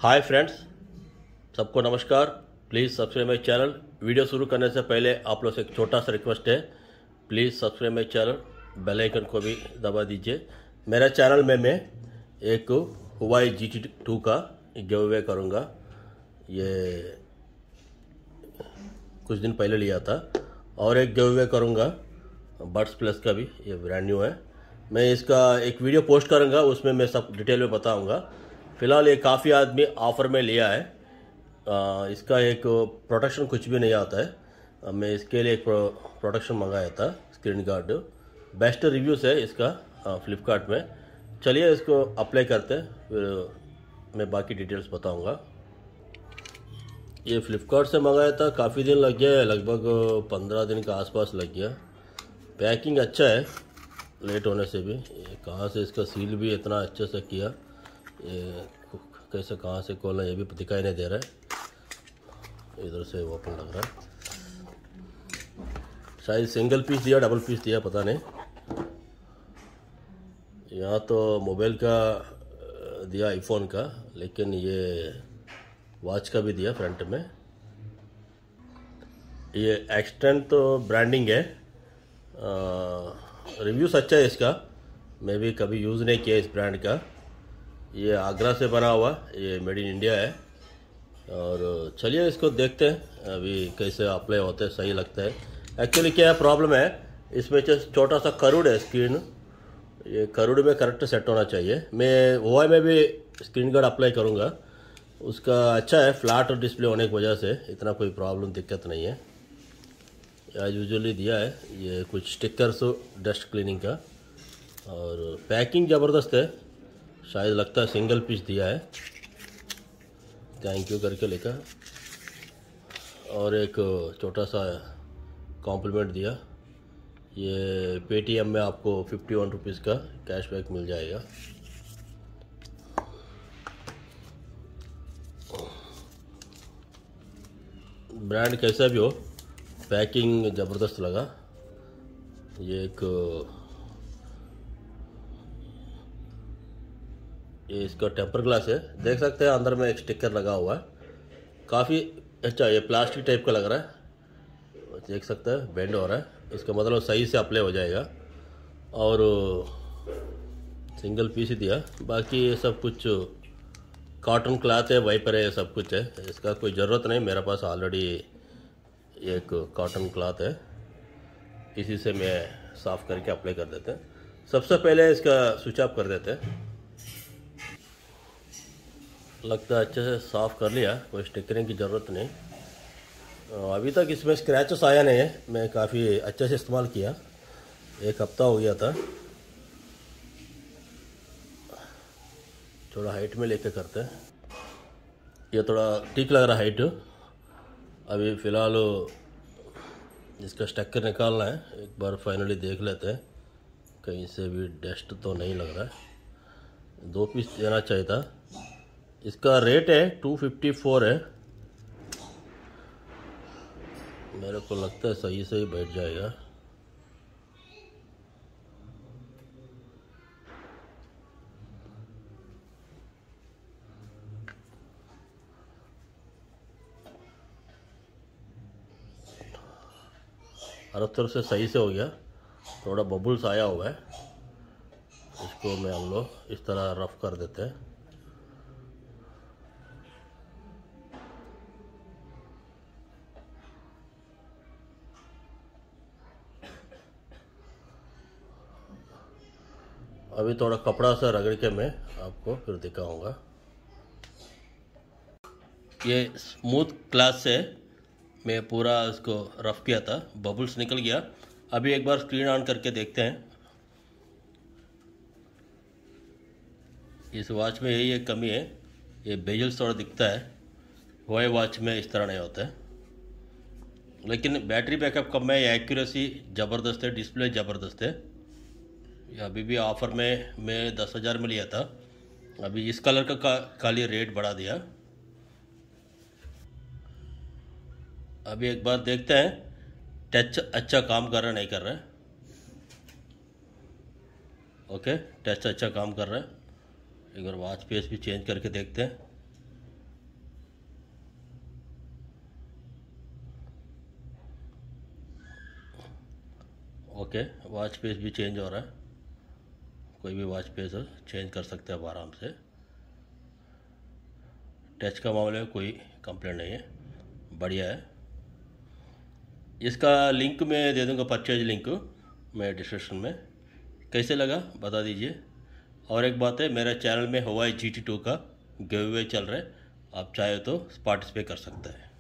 हाय friends, सबको नमस्कार। Please subscribe my channel. Video शुरू करने से पहले आप लोग से एक छोटा सा रिक्वेस्ट है, please subscribe my channel, bell icon को भी दबा दीजिए। मेरा चैनल में मैं एक हुआई GT2 का गिव अवे करूँगा। ये कुछ दिन पहले लिया था। और एक गिव अवे करूँगा बड्स प्लस का भी, ये ब्रांड न्यू है। मैं इसका एक वीडियो पोस्ट करूँगा, उसमें मैं सब डिटेल में बताऊँगा। फ़िलहाल ये काफ़ी आदमी ऑफ़र में लिया है। इसका एक प्रोटेक्शन कुछ भी नहीं आता है। मैं इसके लिए एक प्रोटेक्शन मंगाया था, स्क्रीन गार्ड। बेस्ट रिव्यूज़ है इसका फ्लिपकार्ट में। चलिए इसको अप्लाई करते हैं, फिर मैं बाकी डिटेल्स बताऊंगा। ये फ्लिपकार्ट से मंगाया था, काफ़ी दिन लग गया है, लगभग 15 दिन के आसपास लग गया। पैकिंग अच्छा है, लेट होने से भी। ये कहाँ से इसका सील भी इतना अच्छे से किया, ये कैसे कहाँ से खोलना ये भी दिखाई नहीं दे रहा है। इधर से ओपन लग रहा है, शायद सिंगल पीस दिया डबल पीस दिया पता नहीं। यहाँ तो मोबाइल का दिया, आईफोन का, लेकिन ये वॉच का भी दिया फ्रंट में। ये एक्सटेंड तो ब्रांडिंग है। रिव्यूज़ अच्छा है इसका, मैं भी कभी यूज़ नहीं किया इस ब्रांड का। ये आगरा से बना हुआ, ये मेड इन इंडिया है। और चलिए इसको देखते हैं अभी कैसे अप्लाई होते हैं, सही लगता है। एक्चुअली क्या प्रॉब्लम है, इसमें छोटा सा करूड है स्क्रीन, ये करूड में करेक्ट सेट होना चाहिए। मैं हुआई में भी स्क्रीन गार्ड अप्लाई करूँगा, उसका अच्छा है, फ्लैट डिस्प्ले होने की वजह से इतना कोई प्रॉब्लम दिक्कत नहीं है। एज यूजुअली दिया है ये कुछ स्टिकर्स डस्ट क्लीनिंग का। और पैकिंग ज़बरदस्त है, शायद लगता है सिंगल पीस दिया है, थैंक यू करके लिखा। और एक छोटा सा कॉम्प्लीमेंट दिया। ये पेटीएम में आपको 51 रुपीज़ का कैशबैक मिल जाएगा। ब्रांड कैसा भी हो, पैकिंग ज़बरदस्त लगा। ये इसका टेम्पर ग्लास है, देख सकते हैं अंदर में एक स्टिकर लगा हुआ है, काफ़ी अच्छा। ये प्लास्टिक टाइप का लग रहा है, देख सकते हैं बेंड हो रहा है, इसका मतलब सही से अप्लाई हो जाएगा। और सिंगल पीस ही दिया, बाकी ये सब कुछ कॉटन क्लॉथ है, वाइपर है, ये सब कुछ है। इसका कोई ज़रूरत नहीं, मेरे पास ऑलरेडी एक कॉटन क्लॉथ है, इसी से मैं साफ़ करके अप्लाई कर देते हैं। सबसे पहले इसका स्विच ऑफ कर देते हैं। लगता है अच्छे से साफ़ कर लिया, कोई स्टिकरिंग की ज़रूरत नहीं। अभी तक इसमें स्क्रैचेस आया नहीं है, मैं काफ़ी अच्छे से इस्तेमाल किया, एक हफ्ता हो गया था। थोड़ा हाइट में लेके करते हैं, ये थोड़ा ठीक लग रहा है हाइट। अभी फ़िलहाल इसका स्टिकर निकालना है, एक बार फाइनली देख लेते हैं कहीं से भी डस्ट तो नहीं लग रहा है। 2 पीस देना चाहिए था। इसका रेट है 254 है, मेरे को लगता है सही से ही बैठ जाएगा। हर तरफ से सही से हो गया, थोड़ा बबल्स आया हुआ है, इसको मैं हम लोग इस तरह रफ कर देते हैं। अभी थोड़ा कपड़ा सा रगड़ के मैं आपको फिर दिखाऊंगा। ये स्मूथ क्लॉथ से मैं पूरा इसको रफ किया था, बबल्स निकल गया। अभी एक बार स्क्रीन ऑन करके देखते हैं। इस वॉच में यही एक कमी है, ये बेजल्स थोड़ा दिखता है, हुआई वॉच में इस तरह नहीं होता है। लेकिन बैटरी बैकअप कम है, एक्यूरेसी ज़बरदस्त है, डिस्प्ले ज़बरदस्त है। ये अभी भी ऑफ़र में मैं 10,000 में लिया था, अभी इस कलर का खाली रेट बढ़ा दिया। अभी एक बार देखते हैं टच अच्छा काम कर रहा है नहीं कर रहा है। ओके, टच अच्छा काम कर रहा है। एक बार वॉच फेस भी चेंज करके देखते हैं। ओके, वॉच फेस भी चेंज हो रहा है, कोई भी वॉच फेस हो चेंज कर सकते हैं आप आराम से। टच का मामले में कोई कंप्लेंट नहीं है, बढ़िया है। इसका लिंक मैं दे दूंगा, परचेज लिंक मैं डिस्क्रिप्शन में। कैसे लगा बता दीजिए। और एक बात है, मेरे चैनल में Huawei GT2 का गिव अवे चल रहा है, आप चाहे तो पार्टिसिपेट कर सकते हैं।